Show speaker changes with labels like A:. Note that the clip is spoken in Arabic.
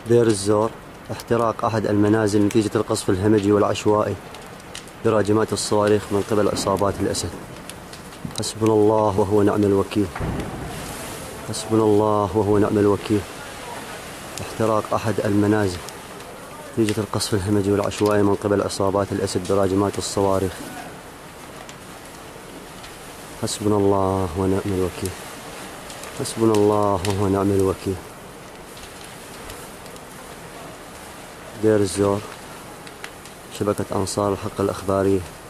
A: دير الزور، احتراق أحد المنازل نتيجة القصف الهمجي والعشوائي براجمات الصواريخ من قبل عصابات الأسد. حسبنا الله وهو نعم الوكيل. حسبنا الله وهو نعم الوكيل. احتراق أحد المنازل نتيجة القصف الهمجي والعشوائي من قبل عصابات الأسد براجمات الصواريخ. حسبنا الله ونعم الوكيل. حسبنا الله وهو نعم الوكيل. دير الزور، شبكة أنصار الحق الأخبارية.